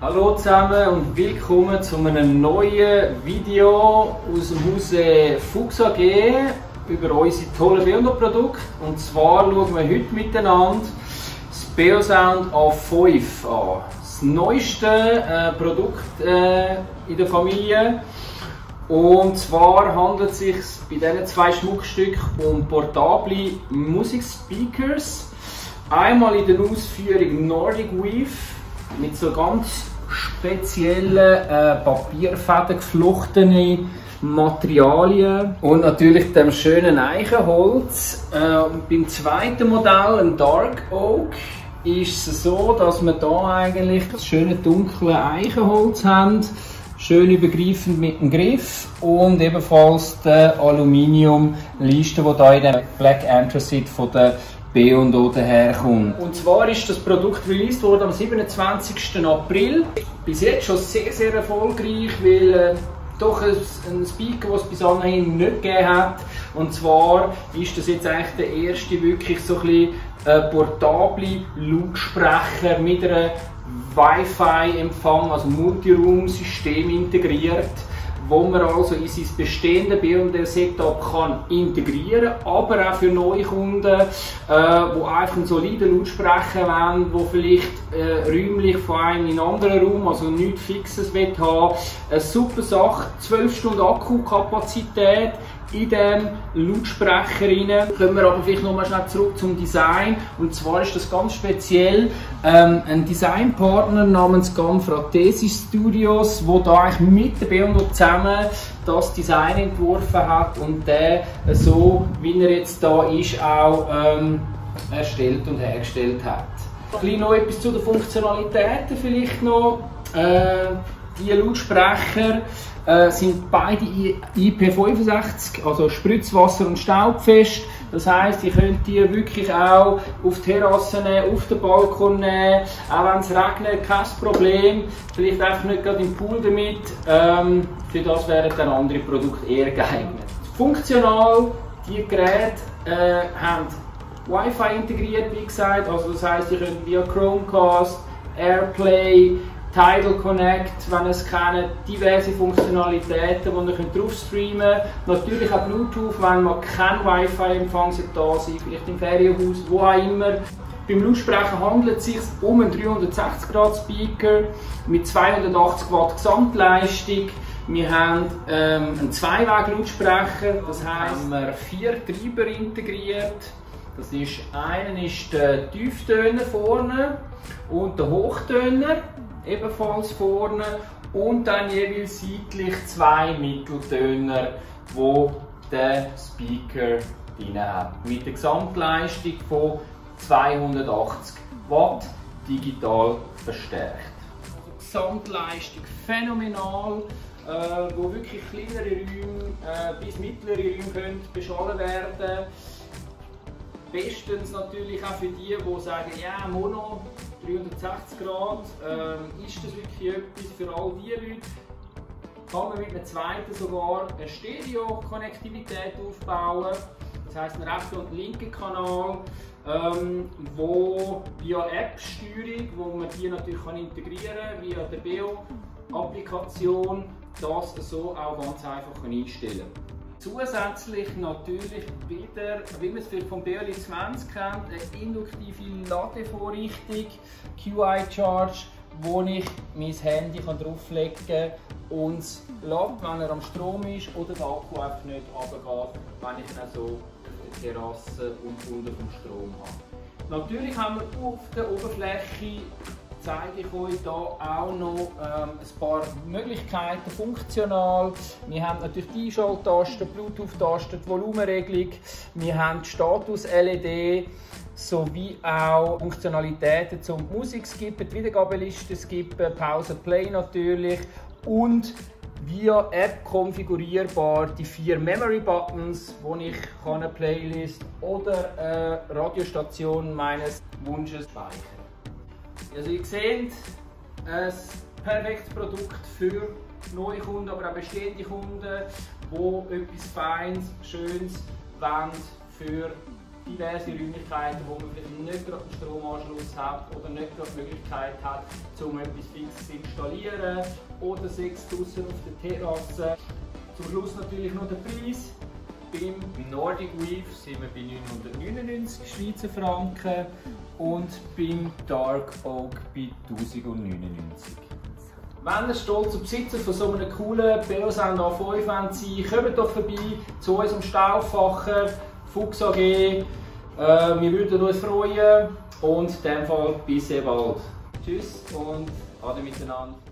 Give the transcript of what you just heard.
Hallo zusammen und willkommen zu einem neuen Video aus dem Hause Fuchs AG über unsere tollen Biondo-Produkte. Und zwar schauen wir heute miteinander das Beosound A5 an. Das neueste Produkt in der Familie. Und zwar handelt es sich bei diesen zwei Schmuckstücken um portable Musikspeakers. Einmal in der Ausführung Nordic Weave mit so ganz speziellen Papierfäden geflochtenen Materialien und natürlich dem schönen Eichenholz. Beim zweiten Modell, ein Dark Oak, ist es so, dass wir hier eigentlich das schöne dunkle Eichenholz haben, schön übergreifend mit dem Griff und ebenfalls die Aluminiumleiste, die hier in dem Black Anthracite von der Beondo daherkommt. Und zwar ist das Produkt released worden am 27. April. Bis jetzt schon sehr, sehr erfolgreich, weil doch ein Speaker, den es bis anhin nicht gegeben hat. Und zwar ist das jetzt eigentlich der erste wirklich so ein bisschen portable Lautsprecher mit einer Wi-Fi-Empfang, also Multiroom-System integriert, wo man also in sein bestehendes Beondo-Setup kann integrieren kann, aber auch für neue Kunden, die einfach einen soliden Lautsprecher wollen, die vielleicht räumlich von einem in einen anderen Raum, also nichts Fixes haben. Eine super Sache, 12 Stunden Akkukapazität in diesem Lautsprecher rein. Kommen wir aber vielleicht nochmal schnell zurück zum Design. Und zwar ist das ganz speziell ein Designpartner namens Gamfratesi Studios, der da eigentlich mit der Beondo zusammen das Design entworfen hat und der so, wie er jetzt da ist, auch erstellt und hergestellt hat. Ein bisschen noch etwas zu den Funktionalitäten vielleicht noch. Die Lautsprecher sind beide IP65, also Spritzwasser- und Staubfest. Das heisst, ihr könnt die wirklich auch auf die Terrasse nehmen, auf den Balkon nehmen, auch wenn es regnet, kein Problem. Vielleicht einfach nicht gerade im Pool damit. Für das wären dann andere Produkte eher geeignet. Funktional, die Geräte haben Wi-Fi integriert, wie gesagt. Also das heisst, ihr könnt via Chromecast, Airplay, Tidal Connect, wenn ihr es kennt, diverse Funktionalitäten, die ihr drauf streamen könnt. Natürlich auch Bluetooth, wenn man kein Wi-Fi-Empfang da sein, vielleicht im Ferienhaus, wo auch immer. Beim Lautsprecher handelt es sich um einen 360-Grad-Speaker mit 280 Watt Gesamtleistung. Wir haben einen Zweiweg-Lautsprecher, das heisst, wir haben 4 Treiber integriert. Das ist, einer ist der Tieftöner vorne und der Hochtöner ebenfalls vorne und dann jeweils seitlich 2 Mitteltöner, die der Speaker drin hat. Mit der Gesamtleistung von 280 Watt digital verstärkt. Gesamtleistung phänomenal, wo wirklich kleinere Räume bis mittlere Räume können beschallen werden. Bestens natürlich auch für die, die sagen, ja, Mono, 360 Grad, ist das wirklich etwas für all diese Leute? Kann man mit einem zweiten sogar eine Stereo-Konnektivität aufbauen, das heisst einen rechten und linken Kanal, wo via App-Steuerung, wo man die natürlich integrieren kann, via der Beo-Applikation, das so auch ganz einfach einstellen kann. Zusätzlich natürlich wieder, wie man es vom BLE 20 kennt, eine induktive Ladevorrichtung, QI-Charge, wo ich mein Handy drauflegen kann und es lädt, wenn er am Strom ist oder der Akku einfach nicht runtergeht, wenn ich ihn so auf der Terrasse und unten vom Strom habe. Natürlich haben wir auf der Oberfläche, zeige ich euch hier auch noch ein paar Möglichkeiten funktional. Wir haben natürlich die Einschalttasten, Bluetooth-Tasten, die Volumenregelung, wir haben die Status-LED sowie auch Funktionalitäten zum Musikskippen, die Wiedergabeliste skippen, Pause-Play natürlich und via App konfigurierbar die 4 Memory Buttons, wo ich eine Playlist oder eine Radiostation meines Wunsches speichern kann. Also ihr seht, ein perfektes Produkt für neue Kunden, aber auch bestehende Kunden, die etwas Feines, Schönes wollen für diverse Räumlichkeiten, wo man vielleicht nicht gerade einen Stromanschluss hat oder nicht gerade die Möglichkeit hat, um etwas fix zu installieren, oder sei es draussen auf der Terrasse. Zum Schluss natürlich noch der Preis. Beim Nordic Weave sind wir bei 999 Schweizer Franken und beim Dark Oak bei 1099. Wenn ihr stolzer Besitzer von so einem coolen Beosend A5 wollt, kommt doch vorbei zu uns am Stauffacher Fuchs AG. Wir würden uns freuen und in dem Fall bis sehr bald. Tschüss und ade miteinander.